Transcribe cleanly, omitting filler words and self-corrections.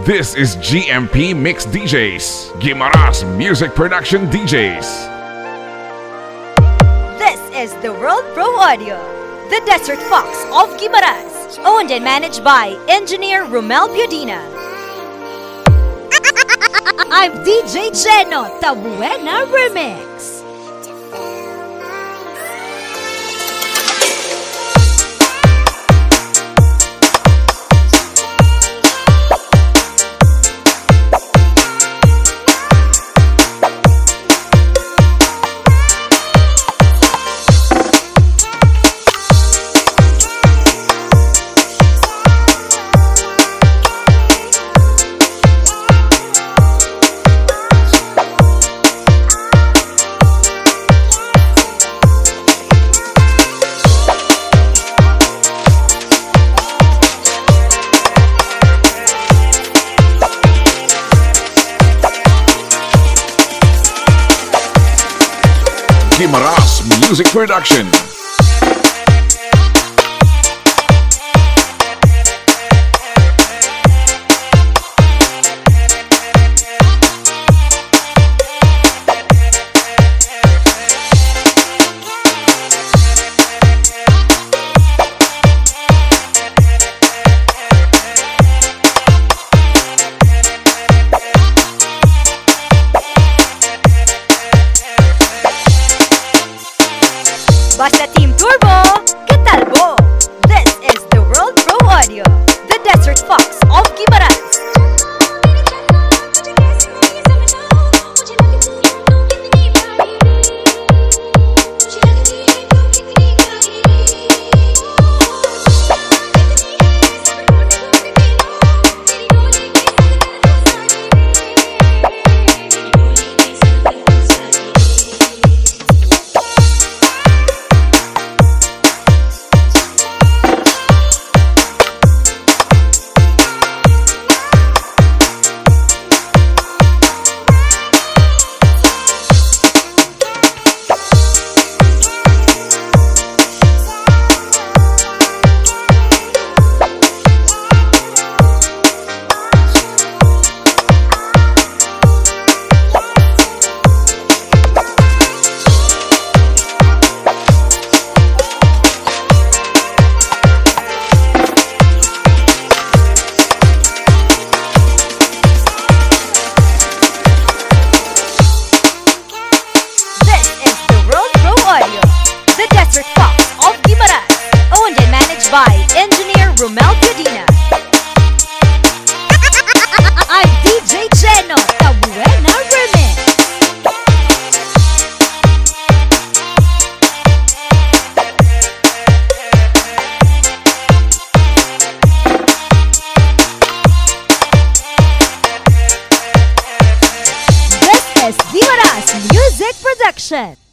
This is GMP Mix DJs, Guimaras Music Production DJs. This is the World Pro Audio, the Desert Fox of Guimaras, owned and managed by engineer Romel Piodina. I'm DJ Jenno, Tabuena Remix. Guimaras Music Production. Basta Team Turbo, ¿qué tal bo? This is the World Pro Audio, the Desert Fox of Guimaras. The Desert Fox of Guimaras, owned and managed by engineer Romel Piodina. I'm DJ Jenno, Tabuena Remix. This is Guimaras Music Production.